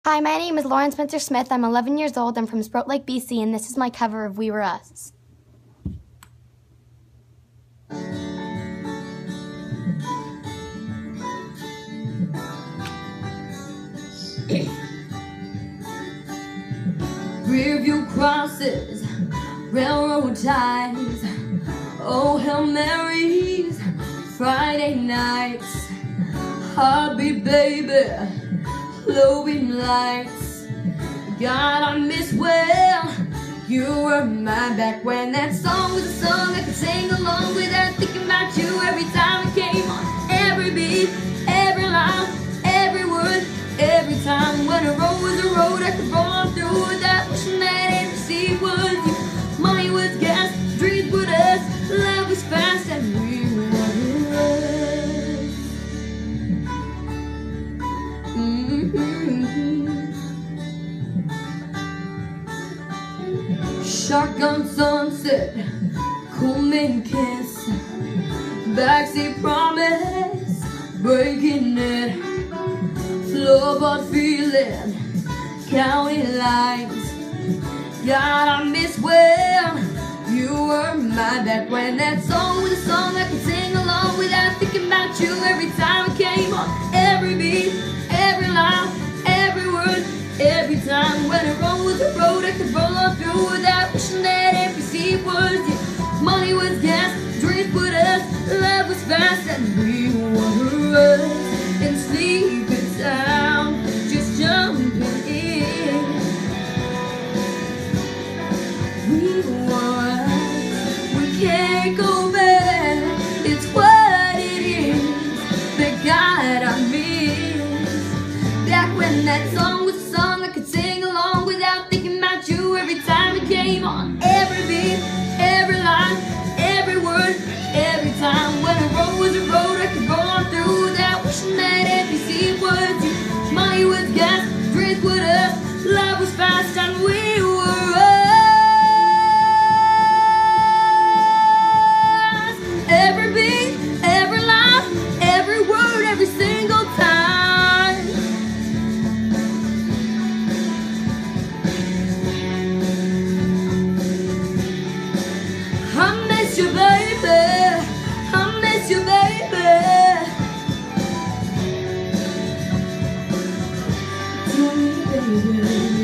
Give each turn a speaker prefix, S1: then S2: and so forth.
S1: Hi, my name is Lauren Spencer Smith. I'm 11 years old. I'm from Sprout Lake, BC, and this is my cover of We Were Us.
S2: Rearview crosses, railroad ties, oh Hail Marys, Friday nights, heartbeat baby, glowing lights. God, I miss well, you were mine back when that song was a song I could sing along without thinking about you every time it came on. Every beat, every line, every word, every time when a road was a road I could roll on through without wishing that every seat was you. Money was gas, dreams were us, love was fast and we were us. Shotgun sunset, cool mint kiss, backseat promise, breaking it, floorboard feeling, county lights. God, I miss well, you were mine back when that song was a song I could sing along without thinking about you every time it came on. Every beat, every line, every word, every time when a road was a road I could roll on through without wishing that every seat was you. Money was gas, dreams put us, love was fast and we were us. In sleeping town, just jumping in. We were us, we can't go back, it's what it is, but God I miss. Back when that song was a song I could sing along without thinking about you every time it came on. Every beat, every line, every word, every time when a road was a road I could roll on through without wishing that every seat was you. Money was gas, dreams with us, love was fast and we were us. Every beat, every line, every word, every single time. I miss you, baby. I miss you, baby. Do me, baby.